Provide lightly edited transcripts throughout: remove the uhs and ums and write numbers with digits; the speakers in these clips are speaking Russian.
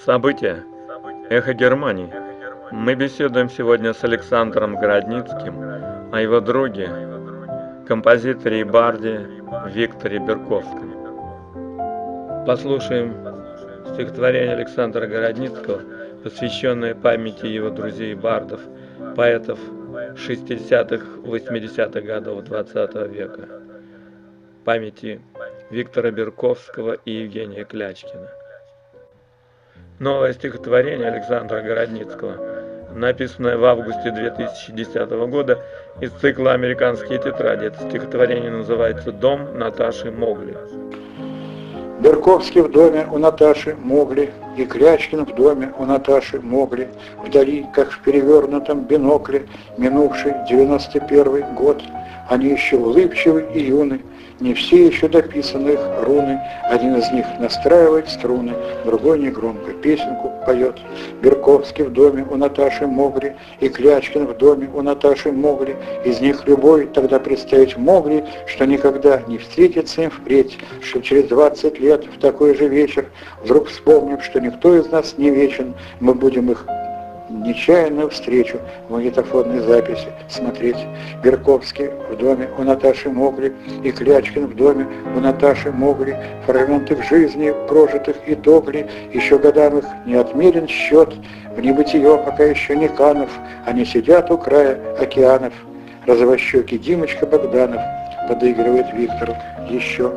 События. Эхо Германии. Мы беседуем сегодня с Александром Городницким о его друге, композиторе и барде Викторе Берковском. Послушаем стихотворение Александра Городницкого, посвященное памяти его друзей и бардов, поэтов 60-80-х годов XX века, памяти Виктора Берковского и Евгения Клячкина. Новое стихотворение Александра Городницкого, написанное в августе 2010 года из цикла «Американские тетради». Это стихотворение называется «Дом Наташи Могли». Берковский в доме у Наташи Могли, и Клячкин в доме у Наташи Могли, вдали, как в перевернутом бинокле, минувший 91-й год. Они еще улыбчивы и юны, не все еще дописаны их руны. Один из них настраивает струны, другой негромко песенку поет. Берковский в доме у Наташи Могли, и Клячкин в доме у Наташи Могли. Из них любой тогда представить могли, что никогда не встретится им впредь, что через 20 лет в такой же вечер, вдруг вспомнив, что никто из нас не вечен, мы будем их нечаянную встречу в магнитофонной записи смотреть. Берковский в доме у Наташи Могли, и Клячкин в доме у Наташи Могли. Фрагменты в жизни прожитых и догли, еще годам их не отмерен счет. В небытие пока еще не канов, они сидят у края океанов. Розовощекий Димочка Богданов подыгрывает Виктору еще.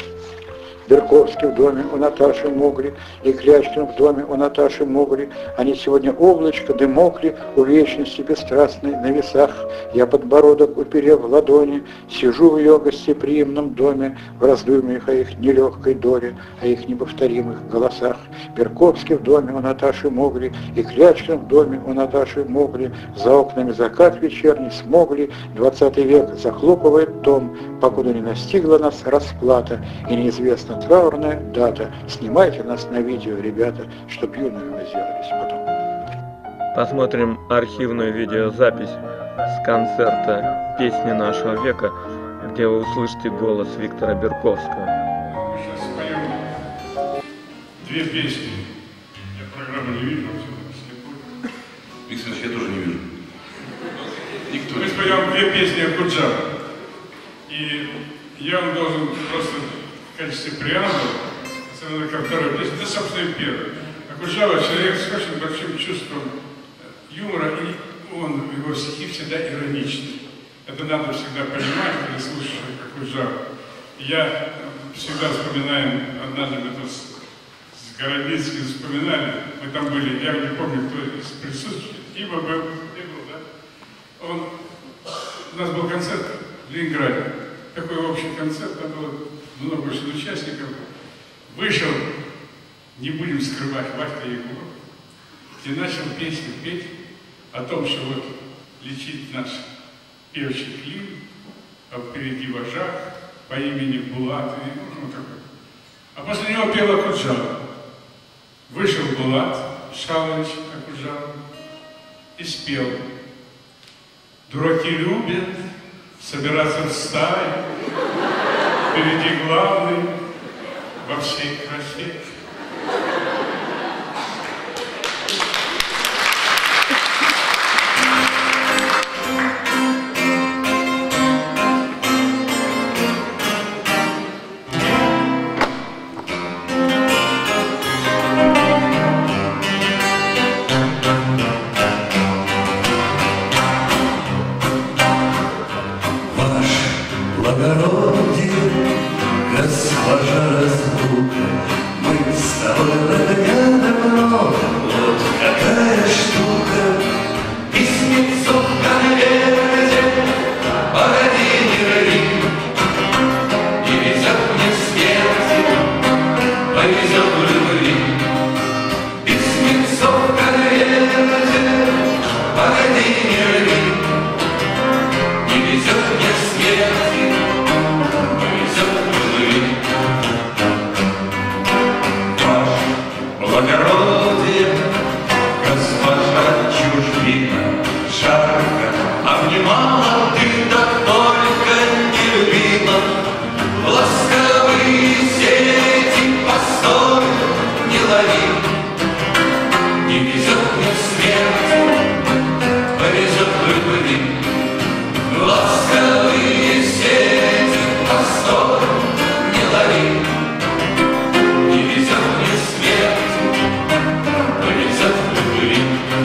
Берковский в доме у Наташи Могли, и Клячкин в доме у Наташи Могли. Они сегодня облачко дымокли у вечности бесстрастной на весах. Я подбородок уперев в ладони, сижу в ее гостеприимном доме, в раздумьях о их нелегкой доле, о их неповторимых голосах. Берковский в доме у Наташи Могли, и Клячкин в доме у Наташи Могли. За окнами закат вечерний смогли, 20 век захлопывает том, покуда не настигла нас расплата, и неизвестно траурная дата. Снимайте нас на видео, ребята, чтоб юными мы сделались потом. Посмотрим архивную видеозапись с концерта «Песни нашего века», где вы услышите голос Виктора Берковского. Сейчас споем две песни. Я программу не вижу, слепой. Виктор, я тоже не вижу. Никто. Мы споем две песни Акуджава. И я вам должен просто в качестве преамбулы, ко второй песне, это, собственно, и первая. Акуджава человек с очень большим чувством юмора, и он, его стихи всегда ироничны. Это надо всегда понимать, когда слушаешь Акуджава. Я всегда вспоминаю, однажды мы тут с Городницким вспоминали, мы там были, я не помню, кто из присутствующих, Ива был, да? У нас был концерт в Ленинграде, такой общий концерт, там было много очень участников. Вышел, не будем скрывать, Вадька Егоров, и начал песню петь о том, что вот летит наш певчий клин, а впереди вожак по имени Булат, а после него пел Акуджава. Вышел Булат Шалович Акуджава и спел: дураки любят собираться в стае, впереди главный во всей красе. Благородие, госпожа разлука, мы с тобой рядом давно, вот какая штука. Письмецо в конверте, погоди, не рови, не везет мне смерти, повезет в любви. Письмецо в конверте, погоди, не рови, не везет мне смерти. Благородие, госпожа чужбина, жарко обнимала ты, да только не любила. Ласковые сети, постой, не лови, не везет мне смерть, повезет любви. Ласковые сети, постой, не лови. Не везет мне смерть, повезет любви.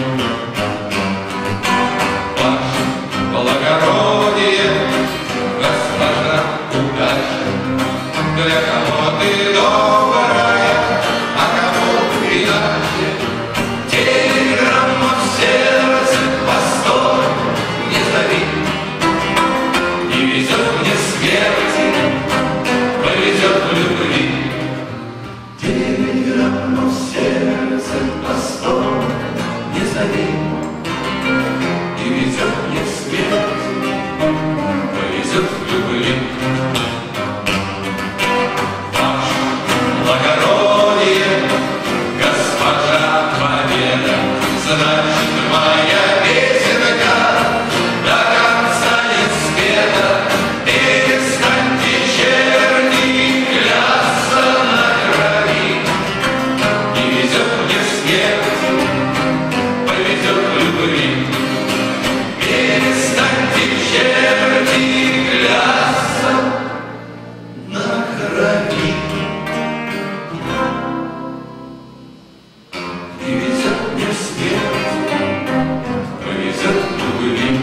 Ваше благородие, госпожа удача, для кого ты добрая, а кому иначе. Телеграмма в сердце, постой, не зови. Не везет мне смерти, повезет любви. Телеграмма в сердце, постой, не зови. Не везет мне смерть, повезет любви. Ваше благородие, госпожа Победа, значит, моя песенка до конца не спета. Перестаньте, черни, клясться на крови. Не везет мне смерть, повезет любви. Перестаньте, черни, клясться на крови. Не везет мне смерть, повезет любви.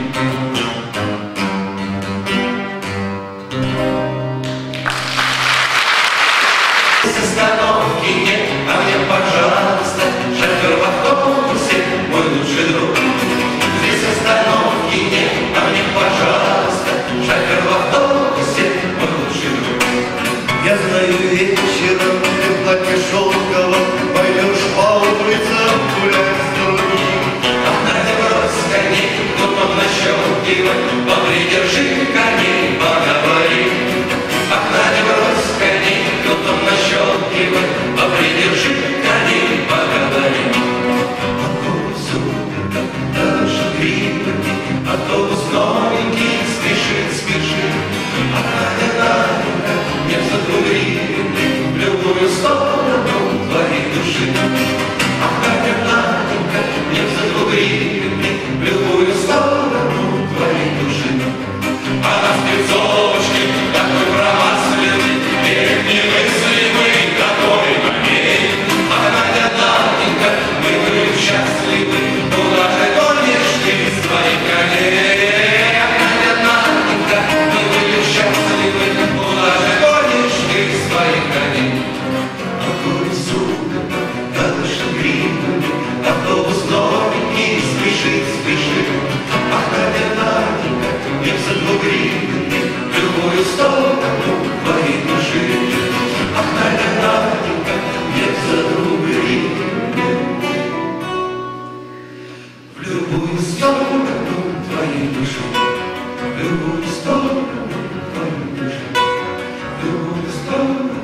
Здесь остановки нет, а мне, пожалуйста, шофер в автобусе, мой лучший друг. Здесь остановки нет, а мне, пожалуйста, шофер в автобусе, мой лучший друг. Я знаю, вечером ты платье шелковое, пойдешь по улицам гулять с другим. Ах, Надя, брось коней, тут он нащелкивает, попридержи коней, поговори. Ах, Надя, брось коней, тут он нащелкивает, попридержи коней, поговори. Автобус умер, даже гривни, автобус новенький, спешит, спешит. Ах, Надя, Наденька, не взаглубленный в любую сторону твоей души. Ах, Надя, Наденька, не взаглубленный в любую сторону твоей души. Она в спецовочке, такой промасленный, берег немыслимый, такой коней. Ах, Надя, Наденька, мы были счастливы, куда же гонишь ты своих коней? Ах, Надя, Наденька, мы были счастливы, куда же гонишь ты своих коней? Автобус умер, даже гривни, автобус новенький, спешит, спешит. Ах, Надя, Наденька, не взаглубленный в любую сторону твоей души. Ах, Надя, Наденька, не взаглубленный в любую сторону твоей души. В любую сторону твоей души. В любую сторону.